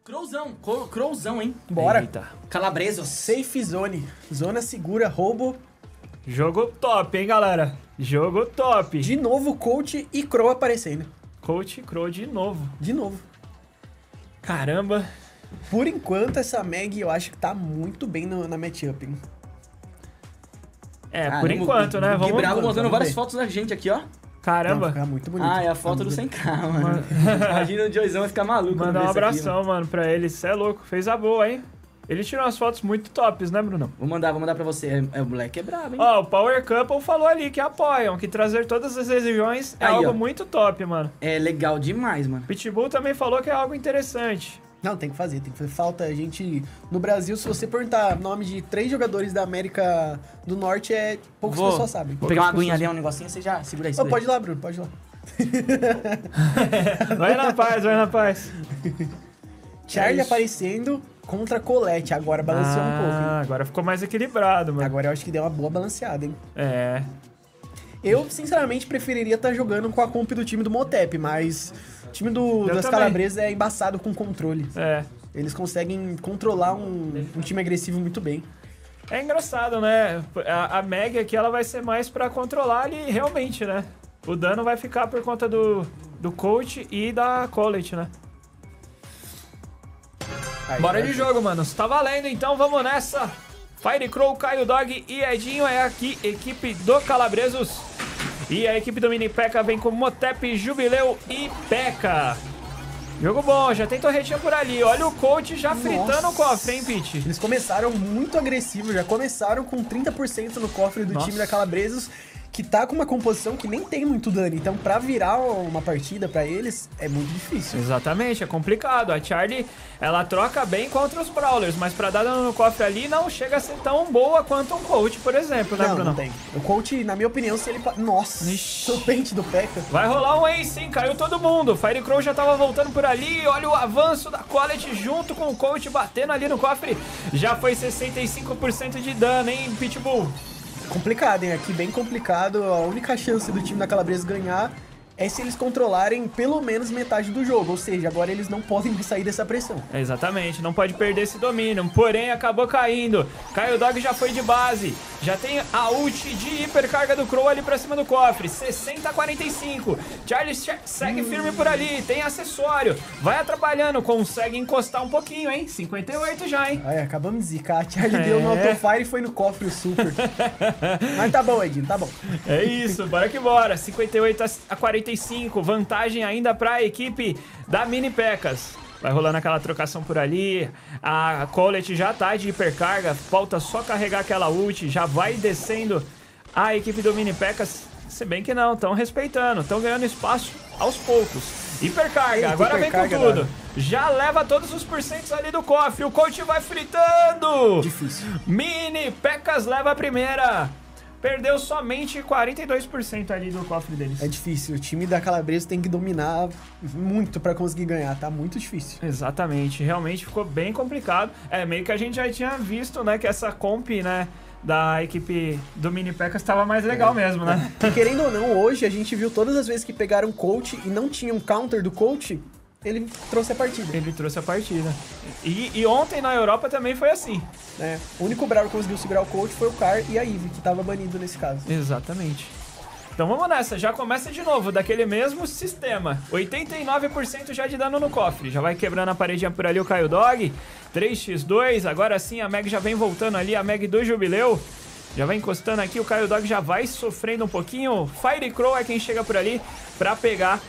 Crowzão, hein? Bora. Eita. Calabreso. Safe zone. Zona segura, roubo. Jogo top, hein, galera? Jogo top. De novo, Coach e Crow aparecendo. Coach Crow de novo. De novo. Caramba. Por enquanto, essa Meg eu acho que tá muito bem na matchup, hein? É, por enquanto, né? O Vamos Bravo mostrando vamos várias ver. fotos da gente aqui, ó. Caramba. Não, fica muito bonito. Ah, é a foto do 100k, mano. Imagina o Joyzão vai ficar maluco. Mandar um abração, mano, pra ele. Cê é louco. Fez a boa, hein? Ele tirou umas fotos muito tops, né, Bruno? Vou mandar pra você. O moleque é brabo, hein? Ó, o Power Couple falou ali que apoiam, que trazer todas as regiões é Aí, algo ó. muito top, mano. É legal demais, mano. Pitbull também falou que é algo interessante. Não, tem que fazer. Falta a gente... No Brasil, se você perguntar nome de 3 jogadores da América do Norte, poucas pessoas sabem. Vou pegar uma aguinha ali, um negocinho, você já segura aí. Ô, segura pode aí. ir lá, Bruno, pode ir lá. Vai na paz, vai na paz. Charlie isso. aparecendo contra Colette. Agora balanceou um pouco, hein? Agora ficou mais equilibrado, mano. Agora eu acho que deu uma boa balanceada, hein? É. Eu, sinceramente, preferiria estar jogando com a comp do time do Motep, mas o time Eu das também. Calabresas é embaçado com controle. É. Eles conseguem controlar um time agressivo muito bem. É engraçado, né? A Meg aqui, ela vai ser mais pra controlar ali, realmente, né? O dano vai ficar por conta do coach e da Colette, né? Aí, Bora vai. de jogo, mano. Tá valendo, então vamos nessa. Fire Crow, Caio Dog e Edinho é aqui, equipe do Calabresos. E a equipe do Mini P.E.K.K.A vem com Motep, Jubileu e P.E.K.K.A. Jogo bom, já tem torretinha por ali. Olha o coach já fritando o cofre, hein, Pete? Eles começaram muito agressivos, já começaram com 30% no cofre do Nossa. time da Calabresos, que tá com uma composição que nem tem muito dano. Então, pra virar uma partida pra eles, é muito difícil. Exatamente, é complicado. A Charlie, ela troca bem contra os Brawlers, mas pra dar dano no cofre ali não chega a ser tão boa quanto um coach, por exemplo, né, Não, Bruno? não tem. O coach, na minha opinião, se ele... Nossa, Ixi. o pente do P.E.K.K.A. Vai rolar um ace, hein? Caiu todo mundo. Fire Crow já tava voltando por ali. Olha o avanço da Colette junto com o coach batendo ali no cofre. Já foi 65% de dano, hein, Pitbull? Complicado, hein? Aqui bem complicado. A única chance do time da Calabresa ganhar é se eles controlarem pelo menos metade do jogo. Ou seja, agora eles não podem sair dessa pressão. Exatamente, não pode perder esse domínio. Porém, acabou caindo. Caio Dog já foi de base. Já tem a ult de hipercarga do Crow ali pra cima do cofre. 60-45. Charlie segue firme por ali. Tem acessório. Vai atrapalhando. Consegue encostar um pouquinho, hein? 58 já, hein? Aí, acabamos de zicar. A Charlie deu no autofire e foi no cofre o super. Mas tá bom, Edinho, tá bom. É isso, bora que bora. 58-45. Vantagem ainda pra equipe da Mini P.E.K.K.A. Vai rolando aquela trocação por ali. A Colette já tá de hipercarga. Falta só carregar aquela ult. Já vai descendo a equipe do Mini P.E.K.K.A. Se bem que não, estão respeitando. Estão ganhando espaço aos poucos. Hipercarga, Eita, agora hipercarga, vem com tudo. mano. Já leva todos os porcentos ali do cofre. O coach vai fritando. Difícil. Mini P.E.K.K.A. leva a primeira. Perdeu somente 42% ali do cofre deles. É difícil. O time da Calabresa tem que dominar muito pra conseguir ganhar. Tá muito difícil. Exatamente, realmente ficou bem complicado. É, meio que a gente já tinha visto, né, que essa comp, né, da equipe do Mini P.E.K.K.A. estava mais legal mesmo, né? E querendo ou não, hoje a gente viu todas as vezes que pegaram coach e não tinham counter do coach, ele trouxe a partida. Ele trouxe a partida. E ontem na Europa também foi assim. Né? O único Brawler que conseguiu segurar o coach foi o Car e a Ivy, que tava banido nesse caso. Exatamente. Então vamos nessa, já começa de novo, daquele mesmo sistema. 89% já de dano no cofre. Já vai quebrando a paredinha por ali o Caio Dog. 3x2, agora sim a Meg já vem voltando ali, a Meg do Jubileu. Já vai encostando aqui, o Caio Dog já vai sofrendo um pouquinho. Fire Crow é quem chega por ali pra pegar,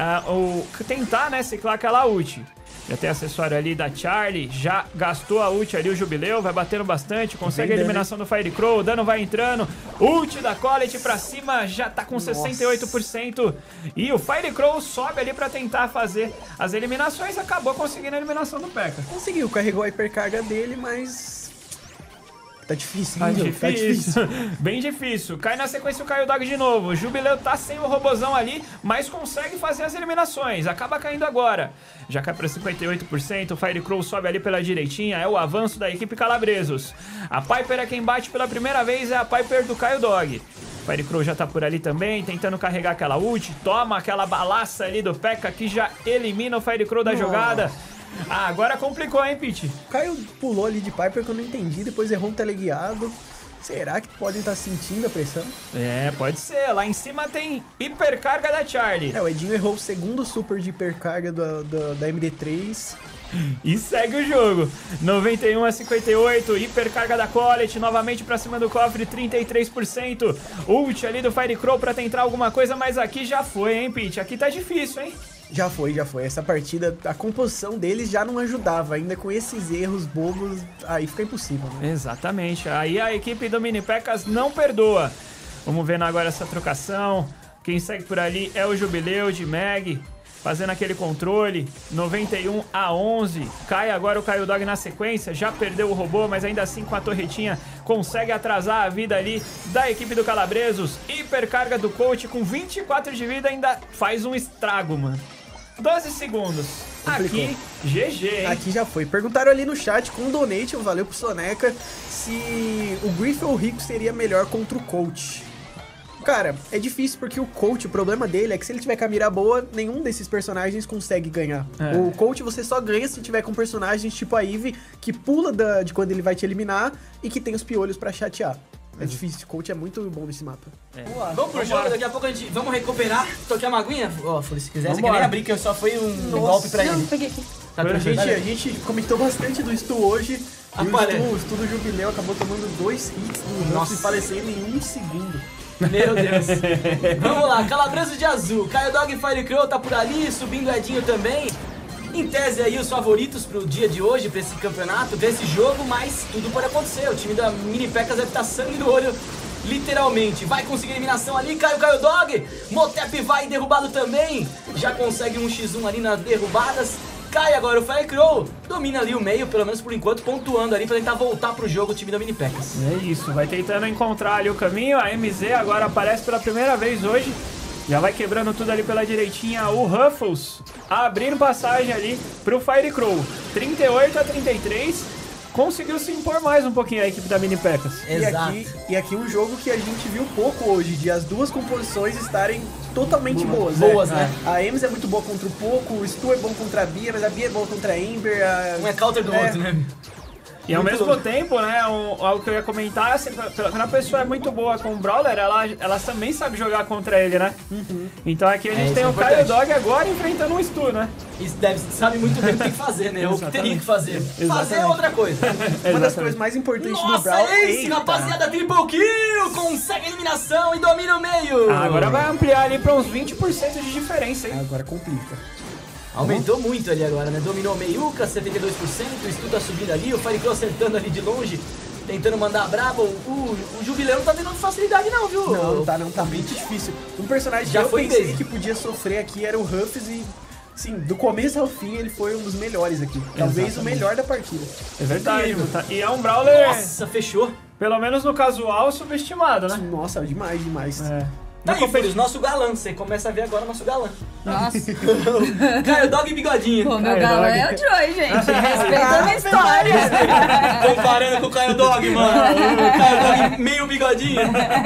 tentar, né, ciclar aquela ult. Já tem acessório ali da Charlie, já gastou a ult ali o Jubileu, vai batendo bastante, consegue a eliminação do Fire Crow, o dano vai entrando, ult da Colette pra cima, já tá com 68%, e o Fire Crow sobe ali pra tentar fazer as eliminações, acabou conseguindo a eliminação do P.E.K.K.A. Conseguiu, carregou a hipercarga dele, mas... Tá difícil, Tá hein, Gil? Tá difícil. Bem difícil. Cai na sequência o Caio Dog de novo. O Jubileu tá sem o robozão ali, mas consegue fazer as eliminações. Acaba caindo agora. Já cai pra 58%. O Fire Crow sobe ali pela direitinha. É o avanço da equipe Calabresos. A Piper é quem bate pela primeira vez. É a Piper do Caio Dog. O Fire Crow já tá por ali também, tentando carregar aquela ult. Toma aquela balaça ali do P.E.K.K.A. que já elimina o Fire Crow da jogada. Ah, agora complicou, hein, Pete? O Caio pulou ali de Piper que eu não entendi, depois errou um teleguiado. Será que podem estar sentindo a pressão? É, pode ser. Lá em cima tem hipercarga da Charlie. O Edinho errou o segundo super de hipercarga da MD3. E segue o jogo. 91 a 58, hipercarga da Collet, novamente pra cima do cofre, 33%. Ult ali do Firecrow pra tentar alguma coisa, mas aqui já foi, hein, Pete? Aqui tá difícil, hein? Já foi. Essa partida, a composição deles já não ajudava. Ainda com esses erros bobos, aí fica impossível, né? Exatamente. Aí a equipe do Mini Pekkas não perdoa. Vamos vendo agora essa trocação. Quem segue por ali é o Jubileu de Meg, fazendo aquele controle. 91 a 11. Cai agora o Caio Dog na sequência. Já perdeu o robô, mas ainda assim com a torretinha consegue atrasar a vida ali da equipe do Calabresos. Hipercarga do coach com 24 de vida ainda faz um estrago, mano. 12 segundos. Complicou. Aqui, GG, hein? Aqui já foi. Perguntaram ali no chat com o donate, valeu pro Soneca, se o Griff ou o Rico seria melhor contra o coach. Cara, é difícil porque o coach, o problema dele é que se ele tiver com a mira boa, nenhum desses personagens consegue ganhar. O coach você só ganha se tiver com personagens tipo a Eve, que pula de quando ele vai te eliminar e que tem os piolhos pra chatear. É difícil, o coach é muito bom nesse mapa. Vamos pro jogo, daqui a pouco a gente... Vamos recuperar. Toquei a maguinha? Ó, se quiser, você Vambora. quer nem abrir, que eu só fui um golpe pra Não, ele. peguei aqui. Tá A tranquilo? gente comentou bastante do Stu hoje. E o Stu do Jubileu acabou tomando 2 hits do Ruff e falecendo em 1 segundo. Meu Deus. Vamos lá, Calabresos de azul. Caio Dog e Firecrow tá por ali, subindo o Edinho também. Em tese aí os favoritos pro dia de hoje, pra esse campeonato, pra esse jogo, mas tudo pode acontecer. O time da Mini Pekkas deve estar sangue no olho, literalmente. Vai conseguir eliminação ali, cai o Caio Dog. Motep vai derrubado também. Já consegue um x1 ali nas derrubadas. Cai agora o Firecrow, domina ali o meio, pelo menos por enquanto, pontuando ali pra tentar voltar pro jogo o time da Mini Pekkas. É isso, vai tentando encontrar ali o caminho. A MZ agora aparece pela primeira vez hoje. Já vai quebrando tudo ali pela direitinha. O Ruffles abrindo passagem ali pro Firecrow. 38 a 33. Conseguiu se impor mais um pouquinho a equipe da Mini Pekkas. Exato. E aqui um jogo que a gente viu pouco hoje, de as duas composições estarem totalmente boas. Boas, né? A Ems é muito boa contra o Poco, o Stu é bom contra a Bia, mas a Bia é boa contra a Ember. Um é counter do outro, né? E ao Muito mesmo louco. tempo, né, algo que eu ia comentar, assim, quando a pessoa é muito boa com o Brawler, ela também sabe jogar contra ele, né? Então aqui a gente isso tem é o Caio importante. Dog agora enfrentando um Stu, né? Isso sabe muito bem o que tem que fazer, né? Ou o que teria que fazer. Fazer é Exatamente. outra coisa. Uma das coisas mais importantes do Nossa, Brawl Ace, Eita. rapaziada, triple kill! Consegue a eliminação e domina o meio! Agora vai ampliar ali pra uns 20% de diferença, hein? Agora complica. Aumentou muito ali agora, né? Dominou o meiuca, 72%, o Stu tá subindo ali, o Firecrow acertando ali de longe, tentando mandar a braba. O Jubileu não tá tendo facilidade não, viu? Não tá muito difícil. Um personagem Já que eu foi pensei mesmo. que podia sofrer aqui era o Ruffs e, sim, do começo ao fim ele foi um dos melhores aqui. Talvez o melhor da partida. É verdade. Tá? E é um Brawler, Nossa, fechou. pelo menos no casual, subestimado, né? Nossa, demais. É. Tá aí, Feliz, nosso galã. Você começa a ver agora o nosso galã. Nossa. Caio Dog e bigodinho. Pô, meu Caio galã Dog. é o Joy, gente. Respeita a minha história. Comparando com o Caio Dog, mano. O Caio Dog meio bigodinho.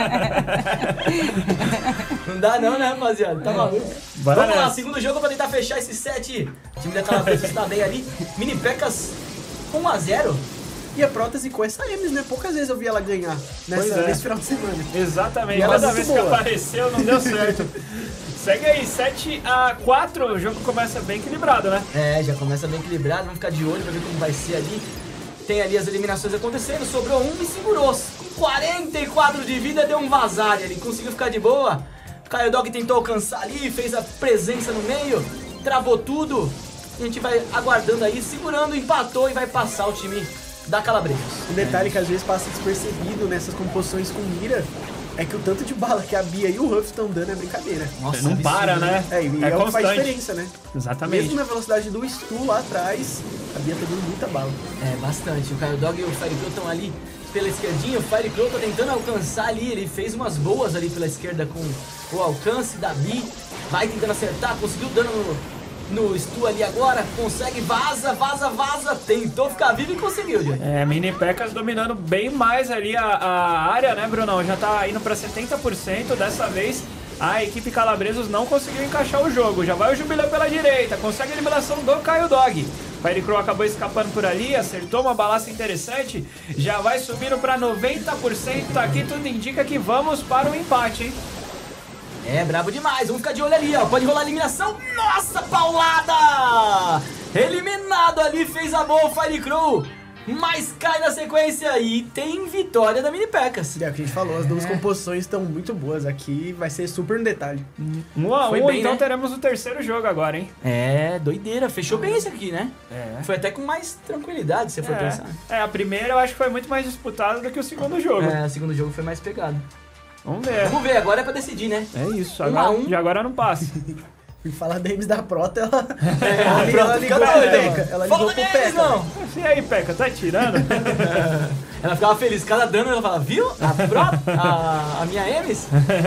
Não dá não, né, rapaziada? Tá maluco. Bora Vamos lá, nessa. segundo jogo pra tentar fechar esse set. O time da Calabresos está bem ali. Mini Pekkas 1-0. E a prótese com essa Ems, né? Poucas vezes eu vi ela ganhar Pois é. nesse final de semana. Exatamente. E ela é Cada muito vez que boa. apareceu, não deu certo. Segue aí, 7 a 4. O jogo começa bem equilibrado, né? É, já começa bem equilibrado. Vamos ficar de olho pra ver como vai ser ali. Tem ali as eliminações acontecendo. Sobrou um e segurou. Com 44 de vida, deu um vazar ali. Conseguiu ficar de boa. Caio Dog tentou alcançar ali, fez a presença no meio. Travou tudo. A gente vai aguardando aí, segurando, empatou e vai passar o time da Calabresos. Um detalhe que às vezes passa despercebido nessas composições com mira é que o tanto de bala que a Bia e o Ruff estão dando é brincadeira. Nossa, Não absurdo, para, né? É, e é o que faz constante. diferença, né? Exatamente. Mesmo na velocidade do Stu lá atrás, a Bia tá dando muita bala. É, bastante. O Caio Dog e o Firecrow estão ali pela esquerdinha. O Firecrow tá tentando alcançar ali. Ele fez umas boas ali pela esquerda com o alcance da Bi. Vai tentando acertar. Conseguiu dano no Stu ali agora. Consegue. Vaza. Tentou ficar vivo e conseguiu, gente. É, Mini Pekkas dominando bem mais ali a área, né, Brunão? Já tá indo pra 70%. Dessa vez, a equipe Calabresos não conseguiu encaixar o jogo. Já vai o Jubileu pela direita. Consegue a eliminação do Caio Dog. Firecrow acabou escapando por ali, acertou uma balaça interessante, já vai subindo para 90%, aqui tudo indica que vamos para o empate, hein? É, brabo demais, vamos ficar de olho ali, ó, pode rolar a eliminação, nossa, paulada! Eliminado ali, fez a boa o Firecrow, mas cai na sequência e tem vitória da Mini Pecas. É o que a gente falou, as duas composições estão muito boas aqui, vai ser super no detalhe. 1 a 1, Foi bem, então né? teremos o terceiro jogo agora, hein? É, doideira, fechou bem esse aqui, né? É. Foi até com mais tranquilidade, se você for pensar. A primeira eu acho que foi muito mais disputada do que o segundo jogo. É, o segundo jogo foi mais pegado. Vamos ver. Vamos ver, agora é pra decidir, né? É isso, 1 a agora, 1. de agora não passa. Fui falar da Ames da Prota, ela a Prota ela fica ligou pro doida, Peca. Ela ligou Fala pro deles, Peca. não! E aí, Peca, tá tirando? Ela ficava feliz, cada dano ela fala, viu? A Prota, a minha Emes?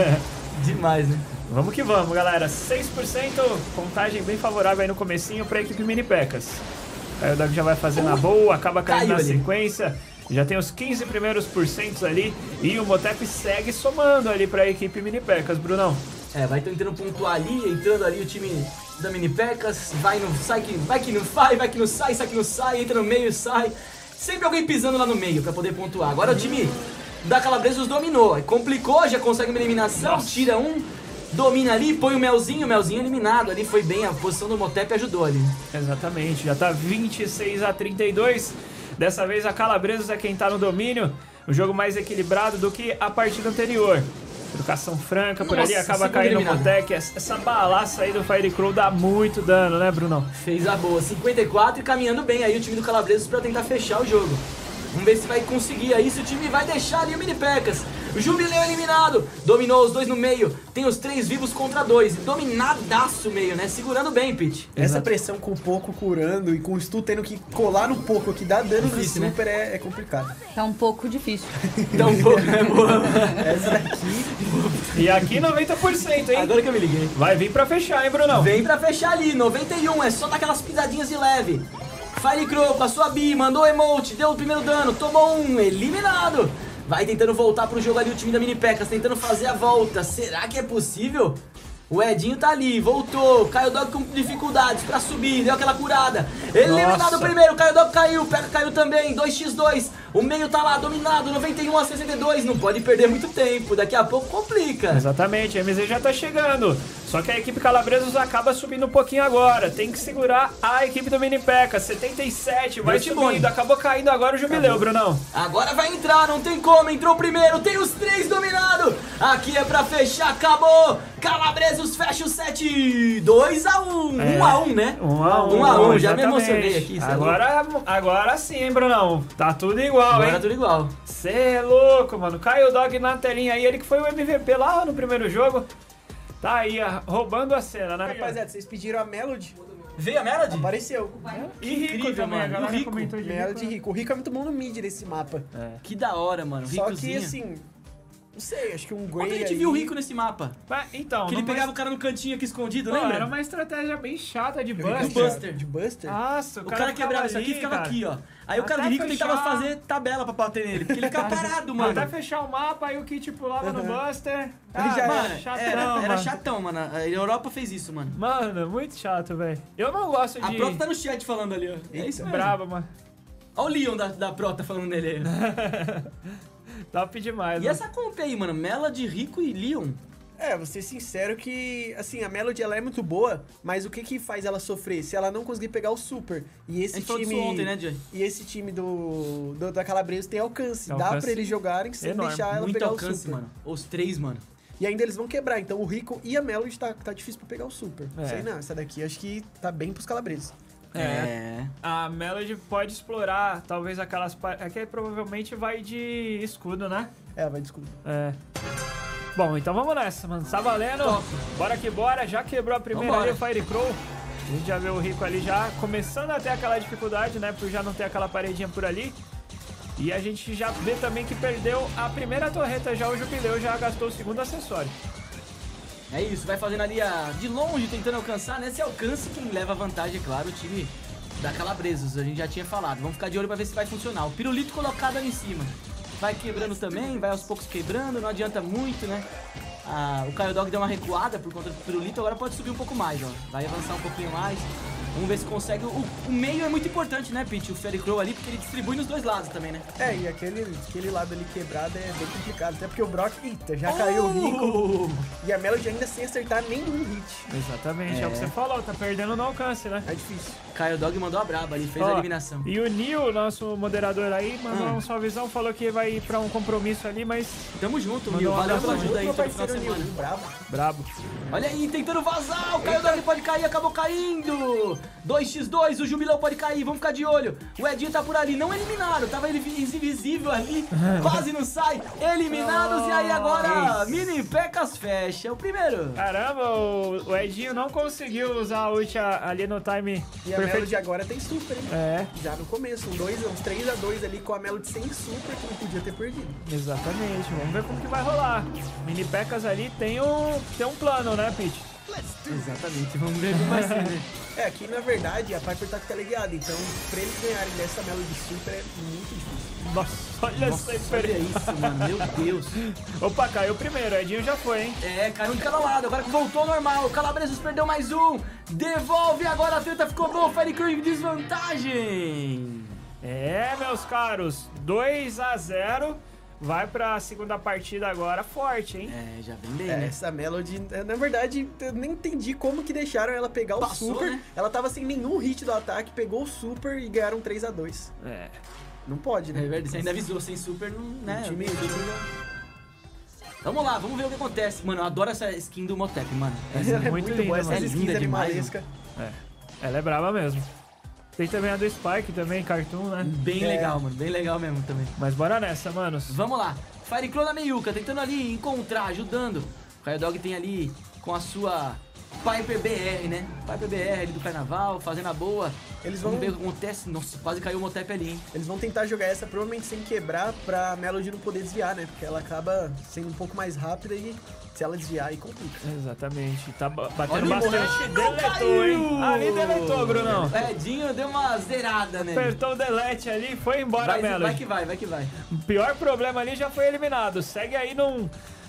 Demais, né? Vamos que vamos, galera. 6%, contagem bem favorável aí no comecinho pra equipe Mini Pecas. Aí o Dog já vai fazendo a boa, acaba caindo Caiu na ali. sequência. Já tem os 15 primeiros porcentos ali. E o Motep segue somando ali pra equipe Mini Pecas, Brunão. É, vai tentando pontuar ali, entrando ali o time da Mini Pecas, vai no sai que vai que não vai que não sai que não sai, entra no meio, sai. Sempre alguém pisando lá no meio pra poder pontuar. Agora o time da Calabresos dominou, complicou, já consegue uma eliminação, Nossa. tira um, domina ali, põe o Melzinho eliminado ali, foi bem, a posição do Motep ajudou ali. Exatamente, já tá 26 a 32. Dessa vez a Calabresos é quem tá no domínio. O jogo mais equilibrado do que a partida anterior. Trocação franca por ali, Nossa, acaba segundo caindo o eliminado. Motec. Essa balaça aí do Firecrow dá muito dano, né, Brunão? Fez a boa, 54 e caminhando bem aí o time do Calabresos pra tentar fechar o jogo. Vamos ver se vai conseguir aí, se o time vai deixar ali o Mini Pecas. O Jubileu eliminado, dominou os dois no meio, tem os 3 vivos contra 2. Dominadaço o meio, né? Segurando bem, Pete. Essa Exato. pressão com o Poco curando e com o Stu tendo que colar no Poco que dá dano no Difícil, né? super é complicado. Tá um pouco difícil. Então um pouco, né, boa? Essa daqui, E aqui 90%, hein? Agora que eu me liguei. Vai vir pra fechar, hein, Brunão? Vem pra fechar ali, 91, é só dar aquelas pisadinhas de leve. Firecrow passou a Bi, mandou emote, deu o primeiro dano, tomou um, eliminado. Vai tentando voltar pro jogo ali o time da Mini Pecas, tentando fazer a volta. Será que é possível? O Edinho tá ali, voltou, Caio Dog com dificuldades pra subir, deu aquela curada. Eliminado Nossa. o primeiro, Caio Dog caiu, Peca caiu também, 2x2. O meio tá lá, dominado, 91 a 62, não pode perder muito tempo, daqui a pouco complica. Exatamente, a MZ já tá chegando. Só que a equipe Calabresos acaba subindo um pouquinho agora. Tem que segurar a equipe do Mini Pecas. 77, vai Meu Timone. subindo. Acabou caindo agora o Jubileu, Brunão. Agora vai entrar, não tem como, entrou primeiro, tem os 3 dominados. Aqui é pra fechar, acabou. Calabresos fecha o set, 2x1, 1x1, né? 1 a 1, já me exatamente. emocionei aqui. cê é louco. Agora sim, Brunão. Tá tudo igual, Agora hein? tudo igual. Cê é louco, mano. Caio Dog na telinha aí, ele que foi o MVP lá no primeiro jogo. Tá aí, roubando a cena, né? rapaziada, vocês pediram a Melody, Veio a Melody? apareceu. E Rico incrível, também, a mano. galera E o Rico? comentou de Melody Rico. O Rico é muito bom no mid desse mapa. Que da hora, mano. Só Ricozinho. que assim, não sei, acho que um Grey Ontem a gente aí- viu o Rico nesse mapa. Mas, então, Que ele numa- pegava o cara no cantinho aqui escondido, Pô, lembra? era uma estratégia bem chata de Eu vi que Buster. Buster. De Buster? Nossa, O cara quebrava isso aqui e ficava aqui, ó. Aí o cara do Até Rico tentava fechar. fazer tabela pra bater nele, porque ele ficava parado, mano. Até fechar o mapa, aí o Kit pulava no Buster. Aí já Mano, chatão, era mano. chatão, mano. A Europa fez isso, mano. Mano, muito chato, velho. Eu não gosto de... A Prota tá no chat falando ali, ó. É isso mesmo. Brava, mano. Olha o Leon da Prota falando nele aí. Top demais, E mano. essa comp aí, mano? Melody, Rico e Leon. É, vou ser sincero que, assim, a Melody ela é muito boa, mas o que que faz ela sofrer? Se ela não conseguir pegar o super. E A esse gente falou time... disso ontem, né, Jay? E esse time da Calabresos tem alcance. Tem Dá alcance pra eles jogarem sem enorme. deixar ela Muito pegar o alcance, super. mano. Os 3, mano. E ainda eles vão quebrar, então o Rico e a Melody tá difícil pra pegar o super. É. Sei não, essa daqui acho que tá bem pros Calabresos. É. A Melody pode explorar, talvez aquelas... Aqui provavelmente vai de escudo, né? É, vai desculpa. É. Bom, então vamos nessa, mano. Tá valendo. Top. Bora que bora. Já quebrou a primeira Vambora. ali, o Firecrow. A gente já vê o Rico ali já começando a ter aquela dificuldade, né? Por já não ter aquela paredinha por ali. E a gente já vê também que perdeu a primeira torreta já. O Jubileu já gastou o segundo acessório. É isso, vai fazendo ali de longe, tentando alcançar. Nesse alcance, quem leva vantagem, é claro, o time da Calabresos. A gente já tinha falado. Vamos ficar de olho pra ver se vai funcionar. O pirulito colocado ali em cima. Vai quebrando também, vai aos poucos quebrando, não adianta muito, né? O Caio Dog deu uma recuada por conta do pirulito, agora pode subir um pouco mais, ó. Vai avançar um pouquinho mais. Vamos ver se consegue. O meio é muito importante, né, Pete? O Fairy Crow ali, porque ele distribui nos dois lados também, né? É, e aquele lado ali quebrado é bem complicado. Até porque o Brock, eita, já caiu o Rico. E a Melody ainda sem acertar nenhum hit. Exatamente, é o que você falou, tá perdendo no alcance, né? É difícil. Caio Dog mandou a braba ali, fez a eliminação. E o Nil, nosso moderador aí, mandou um salvezão, falou que vai ir pra um compromisso ali, mas... Tamo junto, Mandou Nil. um Valeu abraço pela aí. ajuda aí todo final de Parceiro semana. Nil, bravo. Brabo. Olha aí, tentando vazar. O Caio Dog pode cair, acabou caindo. 2x2, o Jubilão pode cair, vamos ficar de olho. O Edinho tá por ali, não eliminaram, tava invisível ali, quase não sai. Eliminados, e aí agora, Mini Pecas fecha o primeiro. Caramba, o Edinho não conseguiu usar a ult ali no time E a Melody agora tem super, hein? É, Já no começo, uns 3x2 ali com a Melody sem super, que não podia ter perdido. exatamente. Vamos ver como que vai rolar. Mini Pecas ali tem um plano, né, Pete? Exatamente, vamos ver como vai ser, né? É, aqui na verdade a Piper tá teleguiada, então pra eles ganharem dessa Melody super é muito difícil. Nossa, olha essa Olha diferença. isso, mano, meu Deus. Opa, caiu o primeiro, o Edinho já foi, hein? É, caiu um de cada lado, agora que voltou ao normal. Calabresos perdeu mais um. Devolve, agora a treta ficou boa. Fairy Crow em desvantagem. É, meus caros, 2-0. Vai pra segunda partida agora forte, hein? É, já vem bem, É, né? essa Melody, na verdade, eu nem entendi como que deixaram ela pegar Passou, o super. né? Ela tava sem nenhum hit do ataque, pegou o super e ganharam 3x2. É. Não pode, É né? verdade, você ainda avisou, sem super, não, né? O time- Vamos lá, vamos ver o que acontece. Mano, eu adoro essa skin do Motep, mano. Essa é muito linda, boa, mano. essas É skins linda demais, animalescas. É. Ela é brava mesmo. Tem também a do Spike, também, cartoon, né? Bem É. legal, mano, bem legal mesmo também. Mas bora nessa, manos. Vamos lá, Fire Crow na meiuca, tentando ali encontrar, ajudando. O Caio Dog tem ali com a sua Piper BR, né? Piper BR ali do carnaval, fazendo a boa. Eles Vamos vão- ver o que acontece. Nossa, quase caiu o Motep ali, hein? Eles vão tentar jogar essa provavelmente sem quebrar pra Melody não poder desviar, né? Porque ela acaba sendo um pouco mais rápida e se ela desviar aí complica. Exatamente. Tá batendo Olha, bastante. não Deletou, caiu! hein? Ali deletou, Brunão. O Edinho deu uma zerada, né? Apertou o delete ali e foi embora, Melody. Vai que vai, vai que vai. O pior problema ali já foi eliminado. Segue aí num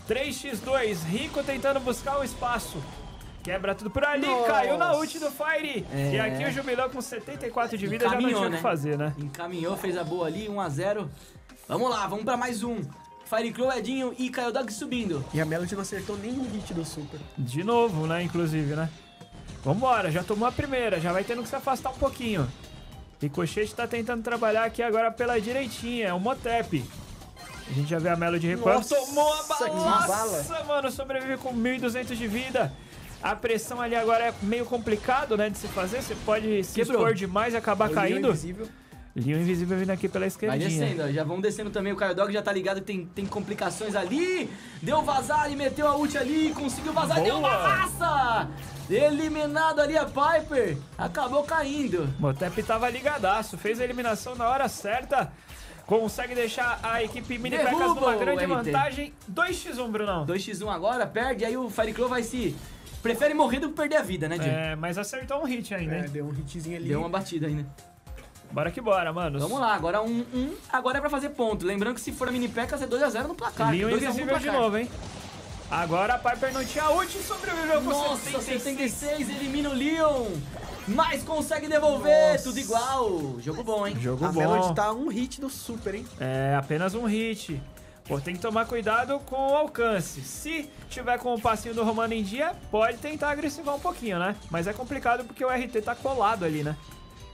3x2. Rico tentando buscar o espaço. Quebra tudo por ali, Nossa. caiu na ult do Fire. É. E aqui o Jubilão com 74 de vida já não tinha o que fazer, né? Encaminhou, fez a boa ali, 1x0. Vamos lá, vamos pra mais um. Fire Crow, Edinho e Caio Dog subindo. E a Melody não acertou nenhum hit do super. De novo, né, inclusive, né? Vambora, já tomou a primeira, já vai tendo que se afastar um pouquinho. Ricochete tá tentando trabalhar aqui agora pela direitinha, é o Motep. A gente já vê a Melody recuando. Nossa, Tomou a que bala! bala. Nossa, mano, sobrevive com 1.200 de vida. A pressão ali agora é meio complicado, né, de se fazer. Você pode se Quebrou. expor demais e acabar O Leon caindo. invisível. Leon invisível vindo aqui pela Vai esquerdinha. descendo, ó. Já vão descendo também. O Caio Dog já tá ligado que tem complicações ali. Deu vazar e meteu a ult ali. Conseguiu vazar. Deu uma Boa. massa! Eliminado ali a Piper. Acabou caindo. Motep tava ligadaço, fez a eliminação na hora certa. Consegue deixar a equipe Mini Pecas Derruba numa o grande RT. vantagem. 2x1, Brunão. 2x1 agora, perde. Aí o Fire Crow vai se... Prefere morrer do que perder a vida, né, Diego? É, mas acertou um hit ainda, É, hein? deu um hitzinho ali. Deu uma batida ainda. Bora que bora, mano. Vamos lá, agora 1-1. Agora é pra fazer ponto. Lembrando que se for a Mini Pecas é 2x0 no placar. Leon 2x1 no invisível de placar. novo, hein? Agora a Piper não tinha ult e sobreviveu com Nossa, 76. 76, elimina o Leon. Mas consegue devolver, Nossa. tudo igual. Jogo bom, hein? Jogo A bom. Melody tá um hit do super, hein? É, apenas um hit. Pô, tem que tomar cuidado com o alcance. Se tiver com o passinho do Romano em dia, pode tentar agressivar um pouquinho, né? Mas é complicado porque o RT tá colado ali, né?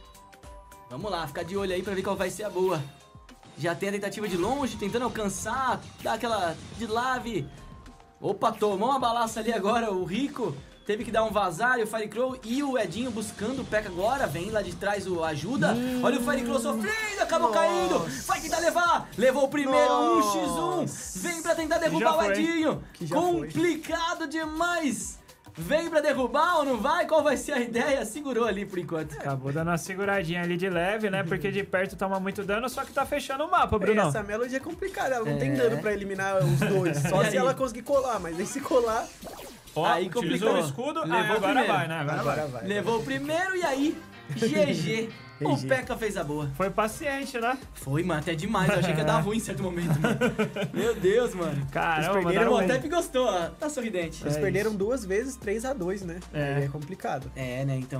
Vamos lá, ficar de olho aí pra ver qual vai ser a boa. Já tem a tentativa de longe, tentando alcançar, dar aquela de lave. Opa, tomou uma balaça ali agora, o Rico. Teve que dar um vazar e o Fire Crow e o Edinho buscando o P.E.K.K.A agora. Vem lá de trás o ajuda. Olha o Fire Crow sofrendo, acabou Nossa. caindo. Vai tentar levar. Levou o primeiro, Nossa. 1x1. Vem pra tentar derrubar já o foi. Edinho. Que já foi. Complicado demais. Vem pra derrubar ou não vai? Qual vai ser a ideia? Segurou ali por enquanto. Acabou dando uma seguradinha ali de leve, né? Porque de perto toma muito dano, só que tá fechando o mapa, Brunão. Essa Melody é complicada, ela não tem É. dano pra eliminar os dois. Só E se aí? ela conseguir colar, mas aí se colar, Ó, Aí utilizou complicou. o escudo, Levou agora primeiro. vai, né? agora vai. Levou o primeiro e aí, GG. O GG. P.E.K.K.A fez a boa. Foi paciente, né? Foi, mano, até demais. Eu achei que ia dar ruim em certo momento, mano. Meu Deus, mano. Caramba, perderam mandaram O um- Motep gostou, ó. Tá sorridente. eles É perderam isso. 2 vezes 3x2, né? É. Aí é complicado. É, né, então.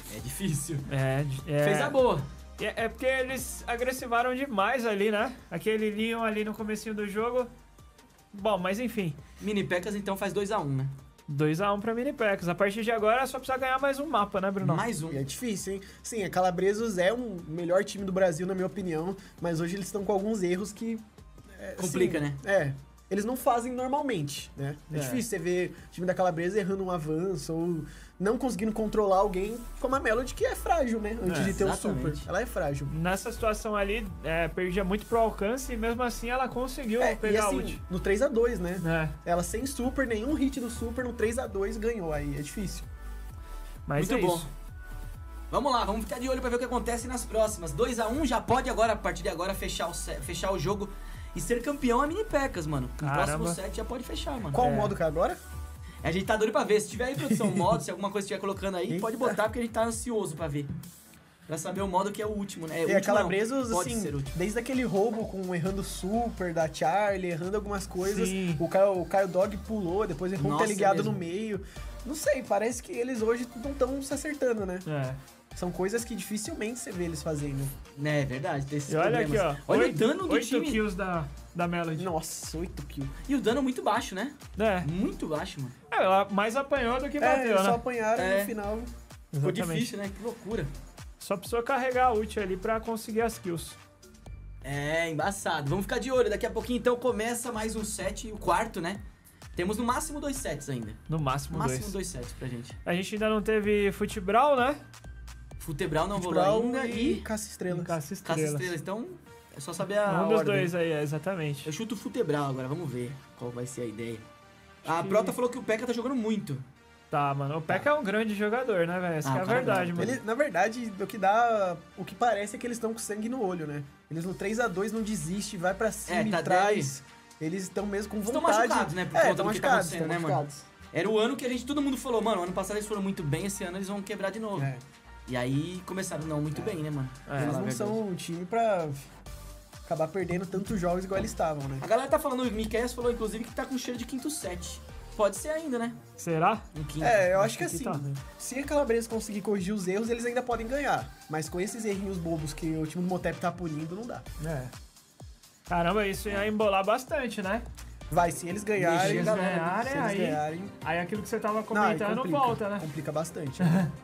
É difícil. É. Fez a boa. É porque eles agressivaram demais ali, né? Aquele Leon ali no comecinho do jogo. Bom, mas enfim. Mini Pecas então faz 2x1, né? 2x1 pra Mini Packs. A partir de agora só precisa ganhar mais um mapa, né, Bruno? Mais um. E é difícil, hein? Sim, a Calabresos é o melhor time do Brasil, na minha opinião, mas hoje eles estão com alguns erros que... Complica, né? Eles não fazem normalmente, né? É difícil você ver o time da Calabresa errando um avanço ou não conseguindo controlar alguém como a Melody, que é frágil, né? Antes de ter o super. Ela é frágil. Nessa situação ali, perdia muito pro alcance e mesmo assim ela conseguiu pegar e assim, a ult. no 3x2, né? É. Ela sem super, nenhum hit do super, no 3x2 ganhou. Aí é difícil. Mas muito bom. Isso. Vamos lá, vamos ficar de olho pra ver o que acontece nas próximas. 2x1 já pode agora, a partir de agora, fechar o jogo e ser campeão a Mini Pecas, mano. No próximo set já pode fechar, mano. Qual modo que é agora? A gente tá doido pra ver. Se tiver aí, produção, modo, se alguma coisa estiver colocando aí, pode botar, porque a gente tá ansioso pra ver. Pra saber o modo que é o último, né? E a Calabresos, pode assim, ser último. desde aquele roubo com errando super da Charlie, errando algumas coisas, o Caio Dog pulou, depois errou um teleguiado no meio. Não sei, parece que eles hoje não estão se acertando, né? São coisas que dificilmente você vê eles fazendo. É verdade, tem esses olha problemas. aqui, ó. Olha o dano do 8 time. kills da Melody. Nossa, 8 kills. E o dano muito baixo, né? É. Muito baixo, mano. Ela mais apanhou do que bateu, eles né? só apanharam no final. Ficou difícil, né? Que loucura. Só precisou carregar a ult ali pra conseguir as kills. É, embaçado. Vamos ficar de olho. Daqui a pouquinho, então, começa mais um set, o quarto, né? Temos no máximo 2 sets ainda. No máximo 2. Máximo 2 sets pra gente. A gente ainda não teve Futebral, né? Futebral não rolou ainda e Caça-Estrelas. Caça-Estrelas. Então, é só saber a Um dos ordem. dois aí, exatamente. Eu chuto Futebral agora, vamos ver qual vai ser a ideia. A Prota falou que o P.E.K.K.A tá jogando muito. Tá, mano. O P.E.K.K.A é um grande jogador, né, velho? Essa que é a verdade, mano. Na verdade, o que parece é que eles estão com sangue no olho, né? Eles no 3x2 não desistem, vai pra cima e traz. Eles estão mesmo com vontade. Estão machucados, né? Por conta do que tá acontecendo, né, machucados. Mano? Era o ano que todo mundo falou, mano, ano passado eles foram muito bem, esse ano eles vão quebrar de novo. E aí começaram não muito bem, né, mano? Eles não são um time pra acabar perdendo tantos jogos igual eles estavam, né? A galera tá falando, o Miquel falou inclusive que tá com cheiro de quinto set. Pode ser ainda, né? Será? Um quinto. Eu acho que assim, se a Calabresa conseguir corrigir os erros, eles ainda podem ganhar. Mas com esses errinhos bobos que o time do Motep tá punindo, não dá. Caramba, isso ia embolar bastante, né? Vai, se eles ganharem, aí aquilo que você tava comentando volta, né? Complica bastante.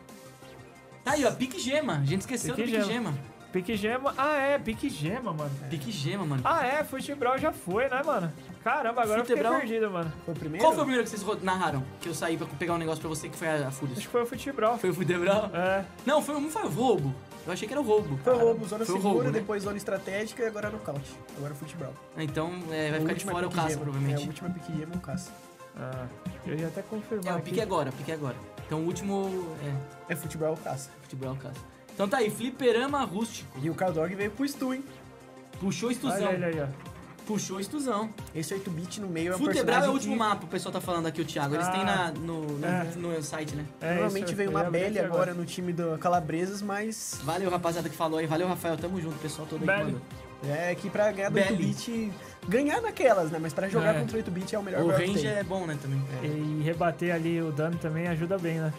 Tá aí, ó, Pique Gema. A gente esqueceu do Pique Gema. Pique Gema. Pique Gema, mano. Pique Gema, mano. Futebral já foi, né, mano? Caramba, agora Futebral... eu fiquei perdido, mano. Foi o primeiro? Qual foi o primeiro que vocês narraram? Que eu saí pra pegar um negócio pra você que foi a Fúria. Acho que foi o Futebral. Foi o Futebral? Não, foi o roubo. Eu achei que era o roubo. Foi o roubo, zona segura, roubo, né? depois zona estratégica e agora nocaute. Agora o Futebral. Então vai ficar de fora o caça, provavelmente. A última Pique Gema é o caça. Eu ia até confirmar. O pique agora, Então o último é Futebral ou caça. Futebral ou caça. Então tá aí, Fliperama Rústico. E o Caio Dog veio pro Stu, hein? Puxou Stuzão. Olha ele aí, ó. Puxou Stuzão. Esse 8-bit no meio é um Futebral é o último que... mapa, o pessoal tá falando aqui, o Thiago. Eles têm no site, né? Normalmente vem uma Belly agora no time do Calabresas, mas... Valeu, rapaziada, que falou aí. Valeu, Rafael. Tamo junto, pessoal todo aí que mandou. Que pra ganhar do 8-bit... Ganhar naquelas, né? Mas pra jogar contra o 8-bit é o melhor. O range é bom, né, também. E rebater ali o dano também ajuda bem, né?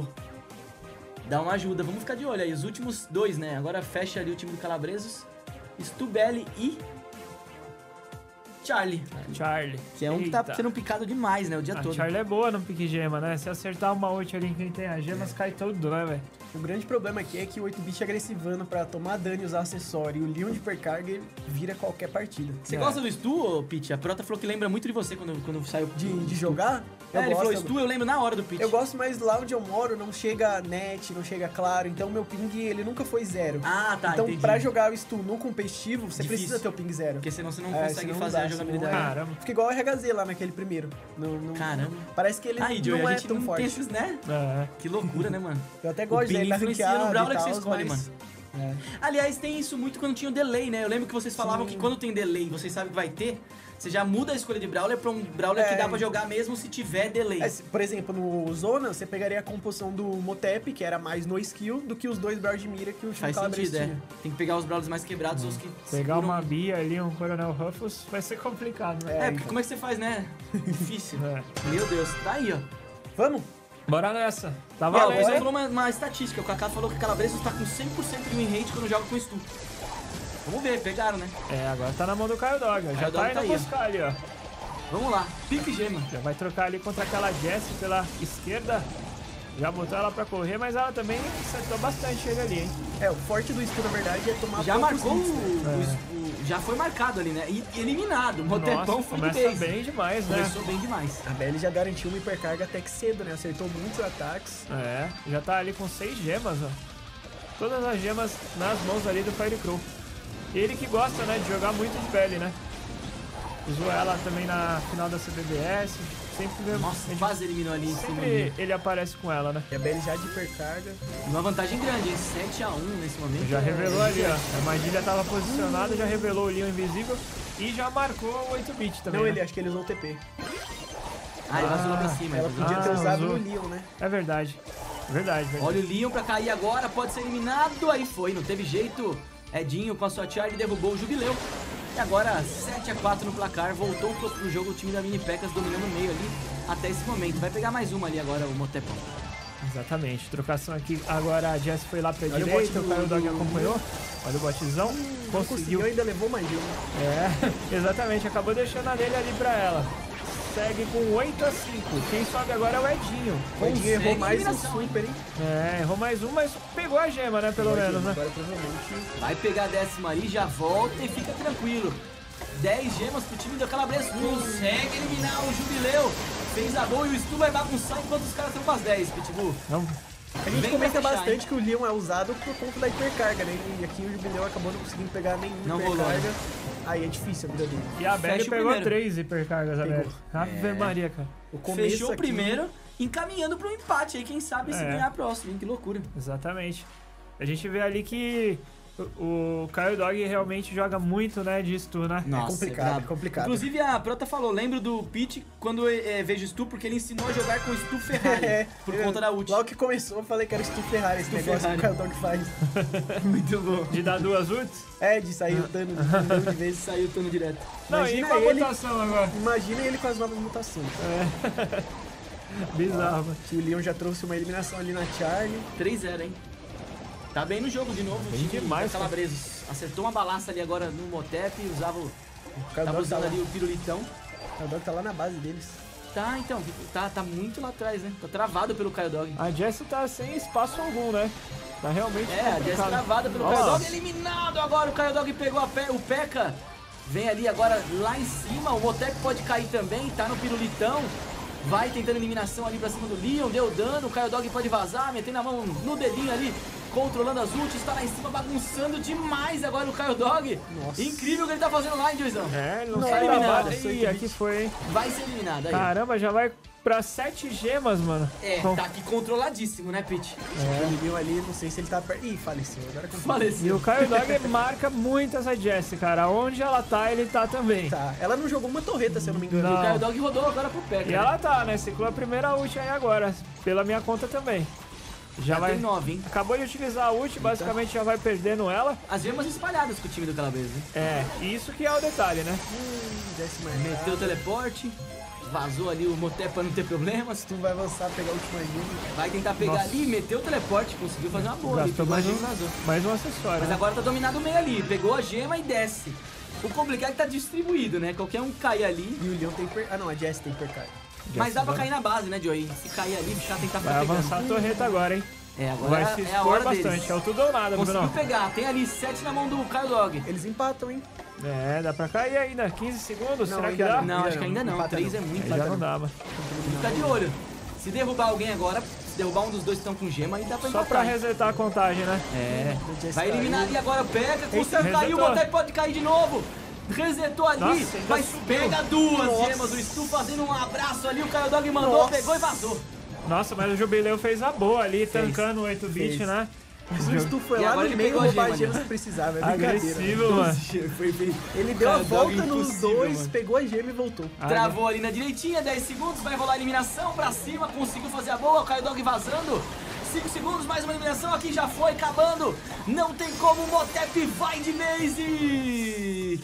Dá uma ajuda. Vamos ficar de olho aí. Os últimos 2, né? Agora fecha ali o time do Calabresos. Stubelli e... Charlie. Que é um que tá sendo picado demais, né? O dia todo. Charlie é boa no pique gema, né? Se acertar uma ult ali em quem tem as gemas, cai tudo, né, velho? O grande problema aqui é que o 8-bit é agressivando pra tomar dano e usar acessório. E o Leon de hipercarga vira qualquer partida. Você gosta do Stu, Pete? A Prota falou que lembra muito de você quando saiu de jogar? Ele falou Stu, eu lembro na hora do Pete. Eu gosto, mas lá onde eu moro não chega net, não chega claro. Então meu ping, ele nunca foi 0. Então entendi. Pra jogar o Stu no competitivo, você precisa ter o ping 0. Porque senão você não consegue fazer a jogabilidade. Caramba. Fica igual o RHZ lá naquele primeiro. Caramba. Parece que ele não é tão forte. Esses, né? Que loucura, né, mano? Eu até gosto dele na ranqueada no Brawler que você escolhe, mano. Aliás, tem isso muito quando tinha o delay, né? Eu lembro que vocês falavam que quando tem delay, vocês sabem que vai ter, você já muda a escolha de Brawler pra um Brawler que dá pra jogar mesmo se tiver delay. Por exemplo, no Zona, você pegaria a composição do Motep, que era mais no skill, do que os dois Brawler de mira que o time Faz sentido, Tem que pegar os Brawlers mais quebrados, os que pegar uma Bia ali, um Coronel Ruffles, vai ser complicado, né? Porque como é que você faz, né? Difícil. Meu Deus, tá aí, ó. Vamos? Bora nessa. Tá Ó, o valendo, Luizão hein? falou uma estatística. O Kaká falou que o Calabresos tá com 100% de win rate quando joga com stun. Vamos ver, pegaram, né? É, agora tá na mão do Caio Dog, ó. Já Caio tá Dog indo tá aí, ó. buscar ali, ó. Vamos lá, pique gema. Já vai trocar ali contra aquela Jessie pela esquerda. Já botou ela pra correr, mas ela também acertou bastante ele ali, hein? É, o forte do Stun, na verdade, é tomar Já poucos marcou hits, né? já foi marcado ali, né? E eliminado. O Motepão Nossa, foi de começa vez. bem demais, né? Começou bem demais. A Belly já garantiu uma hipercarga até que cedo, né? Acertou muitos ataques. É, já tá ali com 6 gemas, ó. Todas as gemas nas mãos ali do Firecrow. Ele que gosta, né, de jogar muito de Belly, né? Usou ela também na final da CBBS. Sempre Nossa, quase eliminou ali em cima. sempre ele aparece com ela, né? E a Belly já de hipercarga. Uma vantagem grande, hein? 7-1 nesse momento. Já revelou ali, ó. A armadilha tava posicionada, já revelou o Leon invisível e já marcou o 8-bit também. Não, né? ele acho que ele usou o TP. Ah, ele vazou lá pra cima. Ela ele podia vazou. ter usado usou. no Leon, né? É verdade. Verdade. Olha o Leon pra cair agora, pode ser eliminado. Aí foi, não teve jeito. Edinho com a sua Charlie derrubou o Jubileu. E agora 7-4 no placar, voltou pro jogo o time da Mini Pecas dominando o meio ali até esse momento. Vai pegar mais uma ali agora o Motepão. Exatamente. Trocação aqui. Agora a Jess foi lá pra Olha o direita, bot o Caio do- Dog acompanhou. Olha o botzão. Conseguiu, Conseguiu. ainda levou mais de um. É, exatamente. Acabou deixando a dele ali pra ela. Segue com 8-5. Quem sobe agora é o Edinho. O Edinho errou mais um eliminação, hein? super, hein? É, errou mais um, mas pegou a gema, né? Pelo menos, né? Agora provavelmente. Vai pegar a 10ª ali, já volta e fica tranquilo. 10 gemas pro time do Calabres. Consegue eliminar o Jubileu. Fez a boa e o Stu vai bagunçar enquanto os caras estão com as 10, Pitbull. Não. A gente Vem comenta pra fechar, bastante que o Leon é usado por conta da hipercarga, né? E aqui o Jubileu acabou não conseguindo pegar nenhuma Não rolou, hipercarga. Aí é difícil a vida dele. E a Belly Fecha o pegou primeiro. 3 hipercargas, a Pegou. Belly. Ave Maria, cara. O começo Fechou o aqui- primeiro, encaminhando pro empate aí, quem sabe se É. ganhar a próxima, hein? Que loucura. Exatamente. A gente vê ali que o Caio Dog realmente joga muito, né, de stun, né? complicado, brabo. é complicado. Inclusive a Prota falou, lembro do Pete quando vejo Stu, porque ele ensinou a jogar com o Stu Ferrari, por conta da ult. Logo que começou, eu falei que era Stu Ferrari, esse Stu negócio Ferrari. que o Caio Dog faz. Muito bom. De dar 2 ults. É, de sair lutando um milhão de vezes. Saiu o turno direto. Não, Imagina e com a ele- votação agora? Imagina ele com as novas mutações. Bizarro, mano. Que o Leon já trouxe uma eliminação ali na Charlie. 3-0, hein? Tá bem no jogo de novo, o Bem time demais, da Calabresos. Acertou uma balaça ali agora no Motep, usava o... O Caio Tava Dog tá usando lá. ali o pirulitão. O Caio Dog tá lá na base deles. Tá, então, tá muito lá atrás, né? Tá travado pelo Caio Dog. A Jessie tá sem espaço algum, né? Tá realmente É, a Jess complicado. travada pelo Nossa. Caio Dog, eliminado agora, o Caio Dog pegou o P.E.K.K.A. Vem ali agora lá em cima, o Motep pode cair também, tá no pirulitão. Vai tentando eliminação ali pra cima do Leon, deu dano, o Caio Dog pode vazar, metendo a mão no dedinho ali, controlando as ults, tá lá em cima bagunçando demais agora o Caio Dog. Nossa. Incrível o que ele tá fazendo lá, hein, Joizão? É, ele não Não, sai da eliminado. base. Ih, aqui foi, hein? Vai ser eliminado aí. Caramba, já vai pra 7 gemas, mano. É, Com- tá aqui controladíssimo, né, Pete? O Leon ali, não sei se ele tá perto. Ih, faleceu. Agora complicou. E Faleceu. o Caio Dog marca muito essa Jessie, cara. Onde ela tá, ele tá também. Tá, ela não jogou uma torreta, se eu não me engano. Não. O Caio Dog rodou agora pro P.E.K.K.A. E ela tá, né? Ciclou a primeira ult aí agora. Pela minha conta também. Já vai. tem 9, hein? Acabou de utilizar a ult, basicamente já vai perdendo ela. As gemas espalhadas com o time do Calabres, hein? É, isso que é o detalhe, né? Décima Meteu o teleporte, vazou ali o Motep pra não ter problemas. Tu vai avançar, pegar a última gema. Vai tentar pegar Nossa. ali, meteu o teleporte, conseguiu fazer uma boa ali, Gastou pegou a mais gema um, e vazou. mais um acessório. Mas né? agora tá dominado o meio ali, pegou a gema e desce. O complicado é que tá distribuído, né? Qualquer um cai ali, E o Leon tem hiper... Ah, não, a Jess tem hipercarga. mas dá pra cair na base, né, Joey? Se cair ali, já tentar Vai ficar avançar a pegando. torreta agora, hein? É, agora Vai se é a expor hora bastante. deles. É o tudo ou nada, Conseguiu Bruno. pegar, tem ali 7 na mão do Caio Dog. Eles empatam, hein? É, dá pra cair ainda. 15 segundos, Não, será que ainda dá? Não, Ainda acho que ainda não, empata 3 não. é muito. Aí já não dá, mano. Fica de olho. Se derrubar alguém agora, se derrubar um dos dois que estão com gema, aí dá pra Só empatar. pra hein? resetar a contagem, né? É. O Jess Vai eliminar caiu. ali agora o P.E.K.K.A. Conseguiu Eita, cair, o resetou. Motep pode cair de novo. Resetou ali, Nossa, ainda mas subiu. pega duas Nossa. gemas. O Stu fazendo um abraço ali, o Caio Dog mandou, Nossa. pegou e vazou. Nossa, mas o Jubileu fez a boa ali, tancando o 8-bit, Fez. né? Mas o Stu foi E lá agora no ele meio pegou a roubar gema as gemas ali, que precisava. É brincadeira. Agressivo, mano. Ele deu a Caio Dog volta nos impossível, dois, mano. pegou a gema e voltou. Travou ali na direitinha, 10 segundos, vai rolar a eliminação pra cima, conseguiu fazer a boa, o Caio Dog vazando. 5 segundos, mais uma eliminação aqui, já foi, acabando. Não tem como, o Motep vai de base.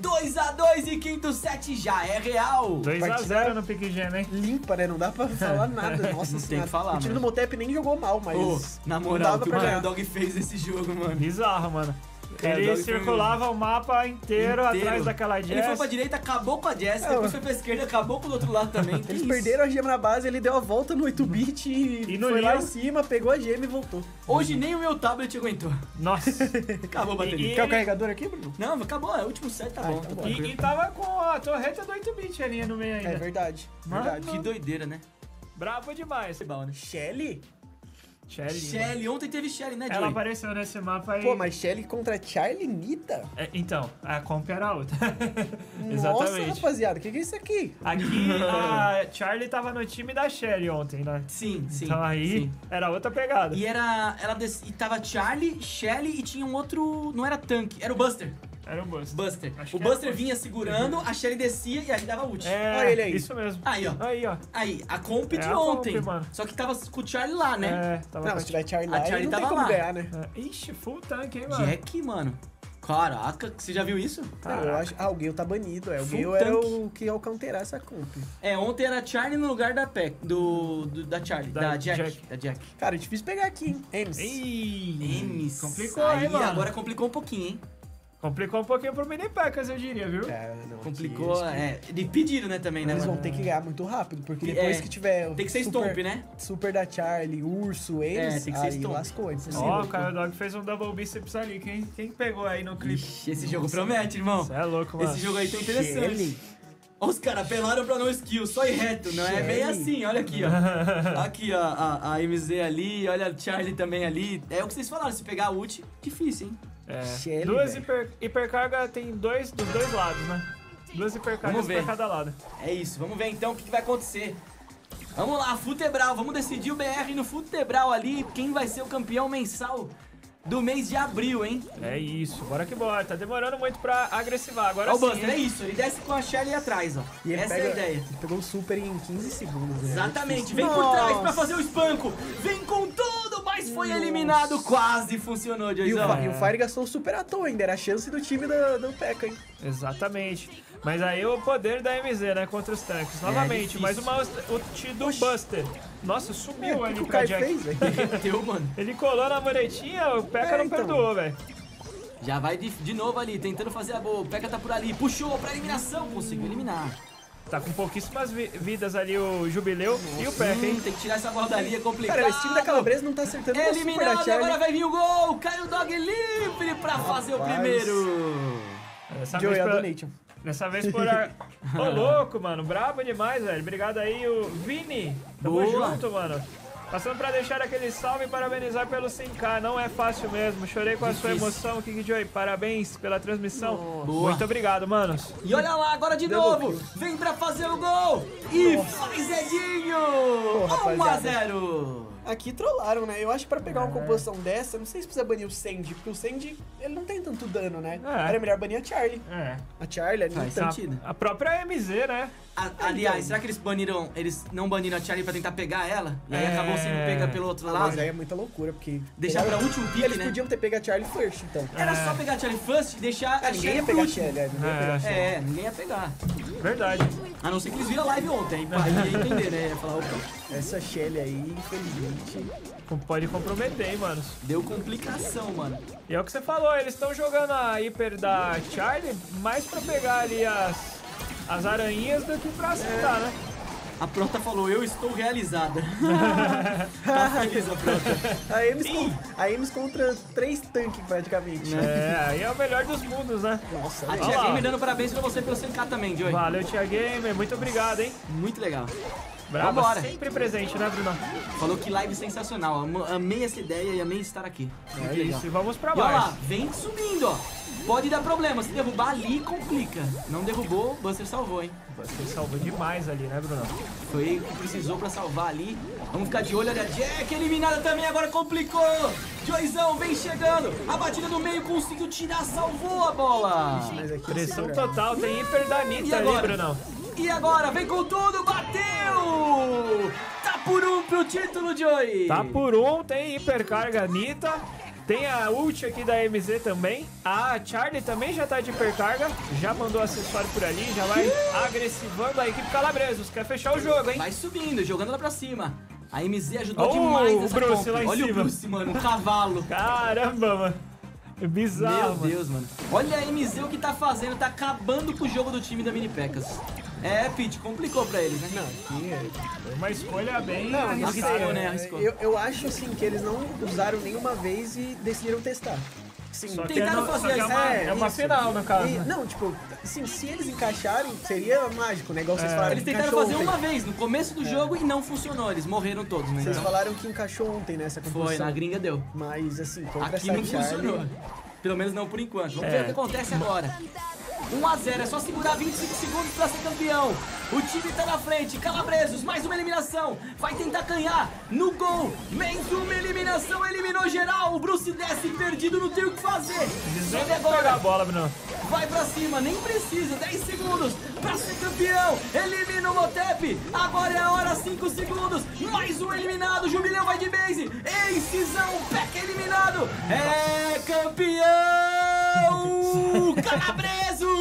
2-2 e quinto set já é real. 2-0 no Pique Gêmeo, hein? Limpa, né? Não dá pra falar nada. Nossa Não tem senhora. que falar, o time mano. do Motep nem jogou mal, mas... Ô, na não moral, o dava que o pra ganhar. Dog fez nesse jogo, mano. Bizarro, mano. Cara, Ele Dog foi circulava o mapa inteiro atrás daquela Jess. Ele foi pra direita, acabou com a Jess, depois foi pra esquerda, acabou com o outro lado também. Que Eles isso? perderam a gema na base, ele deu a volta no 8-bit e no foi lá Leon. em cima, pegou a gema e voltou. Hoje nem o meu tablet aguentou. Nossa. Acabou a bateria. E- Quer o carregador aqui, Bruno? Não, acabou, é o último set, tá bom. então Tá bom. tranquilo. E tava com a torreta do 8-bit ali no meio ainda. É verdade. Mano. Verdade. Que doideira, né? Brabo demais. Bom, né? Shelly? Shelly. Shelly, ontem teve Shelly, né, Ela Joey? apareceu nesse mapa aí. Pô, mas Shelly contra Charlie Nita? É, então, a comp era outra. Nossa, Exatamente. rapaziada, o que é isso aqui? Aqui, a Charlie tava no time da Shelly ontem, né? Sim, sim. Então aí, sim. era outra pegada. E e tava Charlie, Shelly e tinha um outro. Não era tanque, era o Buster. Era um Buster. Buster. Acho O que era Buster vinha segurando, a Shelly descia e aí dava ult. É, Olha ele aí. isso mesmo. Aí, ó. Aí, ó. Aí, a comp É de a comp, ontem. mano. Só que tava com o Charlie lá, né? É, tava Não, com se tiver Charlie A lá, Charlie não tem tava como lá. ganhar, né? É. Ixi, full tank, hein, mano? Jack, mano. Caraca, você já viu isso? Não, eu acho... Ah, o Gale tá banido. O Full Gale era tank. o que ia counterar essa comp. É, ontem era Charlie no lugar da Peck, da Charlie, da Jack. Da Jack. Cara, é difícil pegar aqui, hein? Ems. Ih, Enes. complicou, Aí, hein, mano? agora complicou um pouquinho, hein? Complicou um pouquinho pro mini Packers, eu diria, viu? É, não, Complicou, aqui, é. De pediram, né, também, né, Eles mano? vão ter que ganhar muito rápido, porque depois É, que tiver... Tem que ser super, Stomp, né? Super da Charlie, Urso, eles, tem que ser aí Stomp. lascou, é impossível. Ó, o Kyle Dog fez um double biceps ali. Quem pegou aí no clipe? Ixi, esse jogo promete, irmão. Você é louco, mano. Esse jogo aí tá interessante. Shelly. Ó, os caras apelaram pra no skill, só ir reto, não é bem Shelly. assim, olha aqui, ó. Aqui, ó, a MZ ali, olha a Charlie também ali. É o que vocês falaram, se pegar a ult, difícil, hein? É, Shelly, duas velho. hipercarga tem dos dois lados, né? Duas hipercargas Vamos ver. pra cada lado. É isso, vamos ver então o que vai acontecer. Vamos lá, Futebral, vamos decidir o BR no Futebral ali, quem vai ser o campeão mensal do mês de abril, hein? É isso, bora que bora. Tá demorando muito pra agressivar. Agora Ó o sim, Buster, é hein? isso, ele desce com a Shelly atrás, ó. E ele Essa pega, é a ideia. Ele pegou o super em 15 segundos, né? Exatamente, É vem por difícil. trás pra Nossa. fazer o espanco. Vem com tudo, mas foi Nossa. eliminado. Quase funcionou, E o, Joyzão. e o Fire gastou o super à toa ainda, era a chance do time do P.E.K.K.A, hein? Exatamente. Mas aí o poder da MZ, né, contra os tanques. Novamente, difícil. mais uma ult do Buster. Nossa, sumiu O ali que o pra Kai Jack. fez, velho? Derreteu, mano. Ele colou na muretinha, o P.E.K.K.A não então. perdoou, velho. Já vai de novo ali, tentando fazer a boa. O P.E.K.K.A tá por ali, puxou pra eliminação, conseguiu eliminar. Tá com pouquíssimas vidas ali o Jubileu e o P.E.K.K.A, hein? Tem que tirar essa bola dali, é complicado. Cara, esse time da Calabresa não tá acertando uma super da Eliminado, Charlie. agora vai vir o gol. Caio Dog livre pra fazer o Rapaz. primeiro. Dessa Joey, vez a por- donation. Dessa vez por... Ô, louco, mano. Brabo demais, velho. Obrigado aí, o Vini. Tamo Boa. junto, mano. Passando pra deixar aquele salve e parabenizar pelo 100k. Não é fácil mesmo. Chorei com a sua Difícil. emoção, King Joy. Parabéns pela transmissão. Boa. Muito obrigado, manos. E olha lá, agora de novo. Vem pra fazer o gol. E faz Edinho. 1 a rapaziada. 0. Aqui trollaram, né? Eu acho que pra pegar uma composição dessa, não sei se precisa banir o Sandy, porque o Sandy, ele não tem tanto dano, né? É. Era melhor banir a Charlie. É. A Charlie ali Faz não sentido. A própria MZ, né? Aliás, será que eles não baniram a Charlie pra tentar pegar ela? E aí É. acabou sendo pega pelo outro lado? Mas aí é muita loucura, porque... Deixar pra último pique, Eles né? podiam ter pegado a Charlie first, então. Era só pegar a Charlie first e deixar a Ninguém Shelly ia por pegar a último. Charlie, ninguém ia pegar a Charlie. É, ninguém ia pegar. Verdade. A não ser que eles viram a live ontem, aí pá, ia entender, né? Ia falar, opa, Essa Shelly aí, infelizmente... Pode comprometer, hein, manos. deu complicação, mano. E é o que você falou, eles estão jogando a hiper da Charlie mais pra pegar ali as aranhinhas do que pra acertar, né? A Prota falou, eu estou realizada. Tá feliz a Prota. A Ames contra 3 tanques, praticamente. É, aí é o melhor dos mundos, né? Nossa, A velho. Tia lá. Gamer dando parabéns pra você pelo 100k também, Joey. Valeu, Tia Gamer, muito obrigado, hein? Muito legal. Brava, Vambora. sempre presente, né, Bruno? Falou que live sensacional. Amei essa ideia e amei estar aqui. Muito É legal. isso, e vamos pra E olha lá, baixo. vem subindo, ó. Pode dar problema, se derrubar ali, complica. Não derrubou, o Buster salvou, hein? Você salvou demais ali, né, Bruno? Foi o que precisou pra salvar ali. Vamos ficar de olho, olha a Jack eliminada também, agora complicou. Joyzão vem chegando. A batida do meio conseguiu tirar, salvou a bola. Mas aqui Pressão segura. total, tem hiper da E Anitta ali, agora? Brunão. E agora, vem com tudo, bateu! Tá por 1 pro título, Joey. Tá por 1, tem hipercarga Nita. Tem a ult aqui da MZ também. A Charlie também já tá de hipercarga. Já mandou acessório por ali. Já vai agressivando a equipe Calabresos. Quer fechar o jogo, hein? Vai subindo, jogando lá pra cima. A MZ ajudou Oh, demais nessa o Bruce compra. lá em Olha cima. o Bruce, mano, um cavalo. Caramba, mano. É bizarro, Meu mano. Deus, mano. Olha a MZ o que tá fazendo, tá acabando com o jogo do time da Mini Pecas. É, Pete, complicou pra eles, né? Não, aqui Foi uma escolha bem Não, arriscada, arriscou, né? né? Arriscou. eu acho assim que eles não usaram nenhuma vez e decidiram testar. Sim, Só que Tentaram é, fazer é uma isso. final, no caso. E, né? não, tipo, assim, se eles encaixarem, seria mágico, né? Igual vocês falaram Eles que tentaram encaixou fazer ontem. uma vez no começo do jogo e não funcionou. Eles morreram todos, né? Vocês Então, falaram que encaixou ontem nessa composição. foi, na gringa deu. Mas, assim, contra Aqui essa não Charlie... funcionou. Pelo menos não por enquanto. Vamos ver o que acontece agora. 1 a 0, é só segurar 25 segundos pra ser campeão. O time tá na frente, Calabresos, mais uma eliminação. Vai tentar ganhar no gol. Mais uma eliminação, eliminou geral. O Bruce desce perdido, não tem o que fazer. Sobe Pegar a agora, bola, Bruno. vai pra cima, nem precisa. 10 segundos pra ser campeão. Elimina o Motep. Agora é a hora, 5 segundos. Mais um eliminado, Jubileu vai de base. Acezão, Peca eliminado. É campeão Calabresos.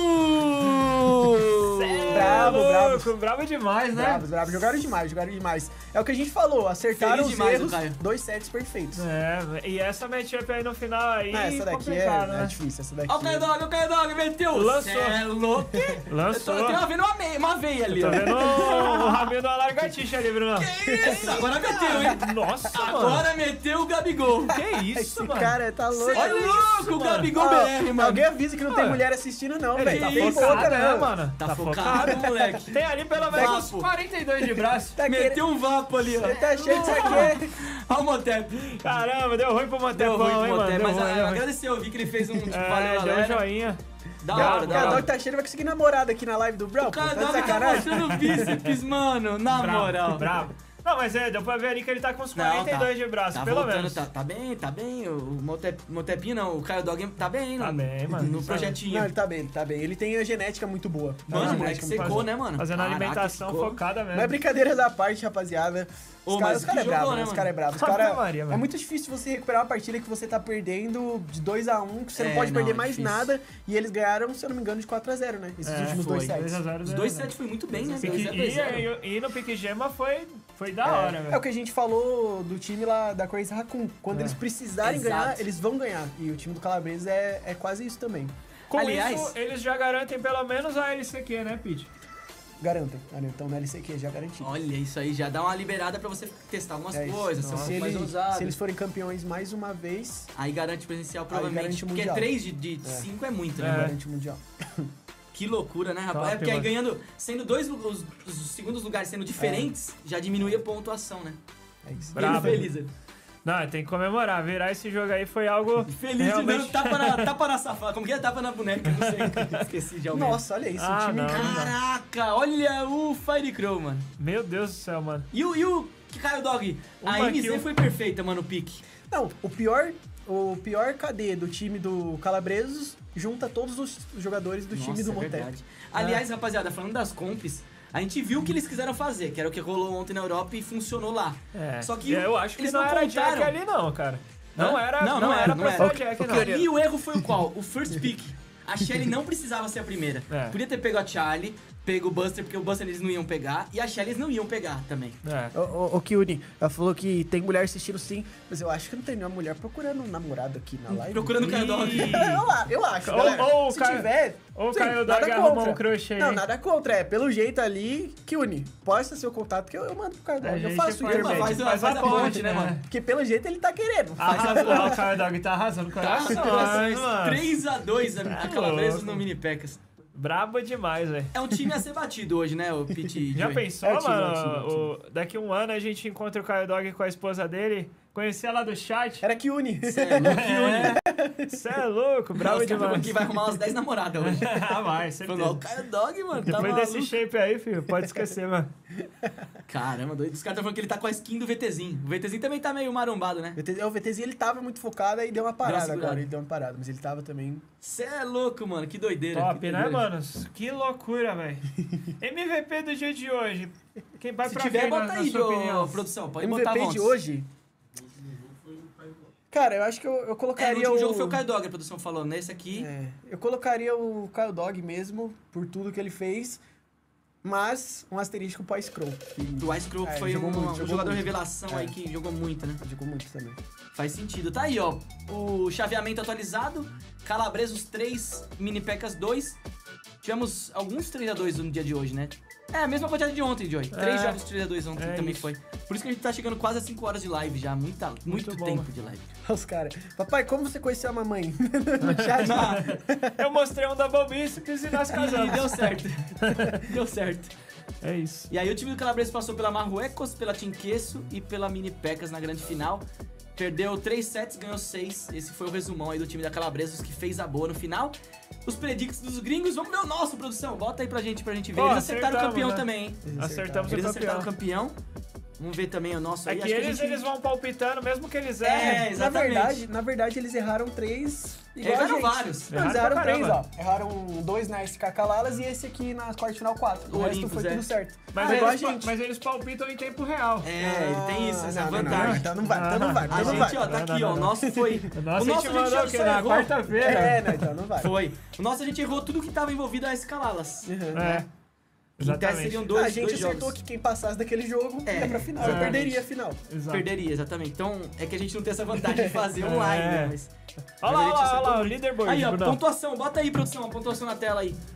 Bravo, Bravo demais, né? Bravos, jogaram demais. É o que a gente falou, acertaram Feliz os demais, erros, Caio. 2 sets perfeitos. É, e essa matchup aí no final aí, Essa daqui complicado, é né? difícil, essa daqui... Olha o Caio Dog, meteu. Lançou. Cê é louco. Lançou. Eu tô vendo uma veia ali, Tá ó. vendo o rabinho da lagartixa ali, Bruno? Que isso? Agora meteu, hein? Nossa, mano. Agora meteu o Gabigol. Que isso, Esse mano? cara tá louco. Cê é louco, o mano. Gabigol Ó, BR, mano. alguém avisa que não tem Mano. mulher assistindo não, Ele velho. tá Tem focado, pouca, né, não. mano? Tá focado, moleque. Tem ali pelo menos Vapo. 42 de braço. Tá querendo... Meteu um vapo ali, ó. Ele tá cheio disso aqui. Olha o Motep. Caramba, deu ruim pro Deu Motepão, ruim hein, pro mano? Motep, Deu mas ruim, deu ruim. agradeceu. Eu vi que ele fez um tipo, valeu, É, deu um galera. joinha. Da hora, O da Caio hora. Dog tá cheio, vai conseguir namorada aqui na live do Brau, O pô. Caio Tá de Dog tá sacanagem? mostrando o bíceps, mano. Na moral. Bravo. Não, mas deu pra ver ali que ele tá com uns 42 de braço, Tá pelo voltando, menos. tá bem. O Motepinho não, o Caio Dog tá bem, Tá no, bem, mano. no projetinho. Não, ele tá bem. Ele tem a genética muito boa. Mano, a o moleque genética muito secou, boa. né, mano? Fazendo Caraca, alimentação ficou. focada mesmo. Mas brincadeiras à parte, rapaziada. Ô, Os mas caras que é bravo, jogou, né? né, Os caras é bravo. Os Ave cara... Maria, É mano. muito difícil você recuperar uma partida que você tá perdendo de 2-1, que você não É, pode perder não, é mais difícil. nada. E eles ganharam, se eu não me engano, de 4-0, né? Esses últimos foi. 2 sets. 2x0, Os 2 sets foi muito bem, né? Pique- 2-0. E no Pique Gema foi da hora, É o velho. que a gente falou do time lá da Crazy Raccoon. Quando eles precisarem Exato. ganhar, eles vão ganhar. E o time do Calabres é quase isso também. Com Aliás- isso, eles já garantem pelo menos a LCQ, né, Pete? Garantem. Então na LCQ já garantido. Olha, isso aí já dá uma liberada pra você testar algumas É isso. coisas, ser um se, pouco mais ousado. se eles forem campeões mais uma vez, Aí garante presencial, provavelmente. garante Porque mundial. 3 de 5 é muito, né? É. garante o Mundial. Que loucura, né, rapaz? Top, É porque aí mano. ganhando, sendo os segundos lugares sendo diferentes, já diminui a pontuação, né? É isso. Brabo. Ele feliz. Não, tem que comemorar. Virar esse jogo aí foi algo Feliz realmente... de dando tapa na safada. Como que é? Tapa na boneca, não sei. Esqueci já o nome. Nossa, olha isso. Ah, o time não. Caraca, olha o Fire Crow, mano. Meu Deus do céu, mano. E o Caio Dog? A Uma MZ kill. foi perfeita, mano, o pique. Não, o pior KD do time do Calabresos junta todos os jogadores do time do é Motep. verdade. Aliás, rapaziada, falando das comps, a gente viu o que eles quiseram fazer, que era o que rolou ontem na Europa e funcionou lá. É. Só que eu acho que eles não não era Jack contaram. ali não, cara. Não Hã? era, Não, não não era era, pra não ser era. Jack, não. E o erro foi o qual? O first pick. A Shelly não precisava ser a primeira. É. Podia ter pego a Charlie, pego o Buster, porque o Buster eles não iam pegar, e a Shelly eles não iam pegar também. É. O Kyuni, ela falou que tem mulher assistindo sim, mas eu acho que não tem nenhuma mulher procurando um namorado aqui na live. Procurando o Caio Dog. Eu acho, Ou- galera. ou o Se Caio- tiver... ou o sim, Caio nada Dog arruma contra. um crush aí. Não, nada contra. É, pelo jeito ali, Kyuni, posta seu contato que eu mando pro Caio A Dog. Eu gente faço o faz- intermédio. faz a ponte, né, mano? Porque pelo jeito ele tá querendo. Arrasou, o Caio Dog tá arrasando com Tá, mano. 3x2 a Calabresos louco. no Mini Pecas. Brabo demais, velho. É um time a ser batido hoje, né, o Pete? Já Joey? pensou, É o time, mano? é o time, é o Daqui um ano a gente encontra o Caio Dog com a esposa dele. Conheci ela do chat. Era Kyuni. É, no Kyuni. Você é louco, bravo Os caras demais. aqui vai arrumar umas 10 namoradas hoje. Ah, vai, certeza. Falou, o Caio Dog, mano, tá Depois desse maluco. shape aí, filho, pode esquecer, mano. Caramba, doido. Os caras estão falando que ele tá com a skin do VTzinho. O VTzinho também tá meio marombado, né? O VTzinho ele tava muito focado e deu uma parada segurada. agora. Ele deu uma parada, mas ele tava também. Cê é louco, mano. Que doideira. Top, que né, doideira. manos? Que loucura, velho. MVP do dia de hoje. Quem vai Se pra tiver, quem, bota na aí, sua opinião? produção. Pode botar MVP a de voz. hoje. Cara, eu acho que eu É, o colocaria último jogo foi o Caio Dog, a produção falou. Nesse aqui, Eu colocaria o Kyle Dog mesmo, por tudo que ele fez. Mas um asterisco pro Ice Crow. o Ice Crow foi jogou um muito, jogou jogador muito. revelação aí que jogou muito, né? Jogou muito também. Faz sentido. Tá aí, ó. O chaveamento atualizado. Calabresos 3, Mini Pecas 2. Tivemos alguns 3x2 no dia de hoje, né? É, a mesma quantidade de ontem, Joy. 3 jogos 3x2 ontem também isso. foi. Por isso que a gente tá chegando quase a 5 horas de live já. Muito bom. tempo de live. Os caras. Papai, como você conheceu a mamãe? No chat. Eu mostrei um Double Biceps e nós E casamos. deu certo. Deu certo. É isso. E aí o time do Calabreso passou pela Marruecos, pela Tinqueço e pela Mini Pecas na grande final. Perdeu 3 sets, ganhou 6. Esse foi o resumão aí do time da Calabresos que fez a boa no final. Os predicts dos gringos, vamos ver o nosso, produção. Bota aí pra gente ver. Pô, Eles acertaram o acertamos, campeão né? também, hein? Acertamos Eles o acertaram campeão. o campeão. Vamos ver também o nosso É aí. que Acho eles, a gente... eles vão palpitando, mesmo que eles É, errem. exatamente. Na verdade, eles erraram 3 igual Erraram a gente. vários. Não, eles Erraram erraram pra 3, caramba. ó. Erraram 2 na SK Calalas e esse aqui na quarta final 4. O resto Olympus, foi é. tudo certo. Mas, igual a eles, gente. mas eles palpitam em tempo real. É, ele tem isso, essa não, vantagem. Então não vai, então não vai, A então não gente, vai. ó, tá Não, aqui, não, ó. não. O nosso foi. Nossa, o a nosso gente a mandou o gente quê? só Na errou. quarta-feira. Não, então não vai. Foi. O nosso a gente errou tudo que tava envolvido a Escalalas. É. Em tese Exatamente. seriam dois, A gente dois acertou jogos. que quem passasse daquele jogo ia pra final. Eu exatamente. perderia a final. Exato. Perderia, exatamente. Então, é que a gente não tem essa vantagem de fazer online, né? Mas Olha a gente lá, olha acertou lá, o muito. leaderboard. Aí, ó, Brunão. pontuação. Bota aí, produção, a pontuação na tela aí.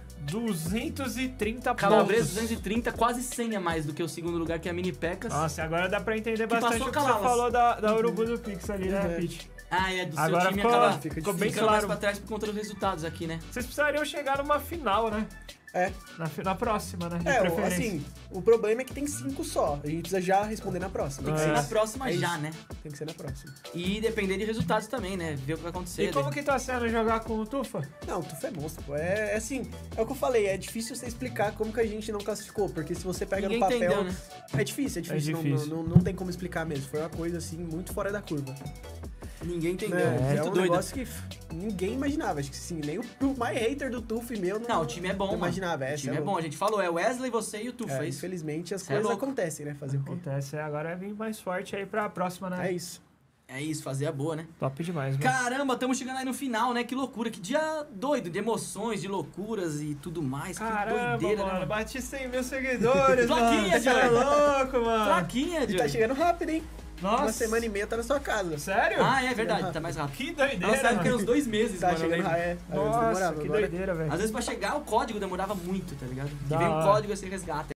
230 Calabreso pontos. 230, quase 100 a mais do que o segundo lugar, que é a Mini Pecas. Nossa, agora dá pra entender Que bastante passou o que você Calalas. falou da Urubu do Pix ali, né, Pete? Ah, é, do seu Agora time ficou- acaba ficou bem ficando mais claro. pra trás por conta dos resultados aqui, né? Vocês precisariam chegar numa final, né? É. Na próxima, né? De É, preferência. assim, o problema é que tem 5 só. A gente precisa já responder na próxima. Tem que ser É. na próxima É já, isso. né? Tem que ser na próxima. E depender de resultados também, né? Ver o que vai acontecer. E como que tá sendo jogar com o Tufa? Não, o Tuf é monstro, pô. É assim, é o que eu falei, é difícil você explicar como que a gente não classificou, porque se você pega Ninguém no papel. entendeu, né? É difícil, É difícil. Não tem como explicar mesmo. Foi uma coisa assim, muito fora da curva. Ninguém entendeu. É Muito um doido. negócio que ninguém imaginava. Acho que sim, nem o mais hater do Tuf meu Não, o time é bom, não mano. imaginava. O time é bom, a gente falou, é Wesley, você e o Tufa, é isso? Infelizmente as Cê é coisas louco. acontecem, né? Fazer o quê? Acontece, agora é vir mais forte aí pra próxima, né? É isso. É isso, fazer a boa, né? Top demais, mano. Caramba, estamos chegando aí no final, né? Que loucura, que dia doido, de emoções, de loucuras e tudo mais. Caramba, que doideira, mano, né? bati 100 mil seguidores, Plaquinha, mano. Você é Joey. louco, mano. Plaquinha, E tá Joey. chegando rápido, hein? Nossa. Uma semana e meia tá na sua casa. Sério? Ah, é verdade, tá mais rápido. Que Nossa, doideira, época era mano. uns 2 meses, Tá mano. eu chegando lembro. rápido. Nossa, que doideira, velho. Às vezes pra chegar o código demorava muito, tá ligado? Da E vem um hora. código e você resgata.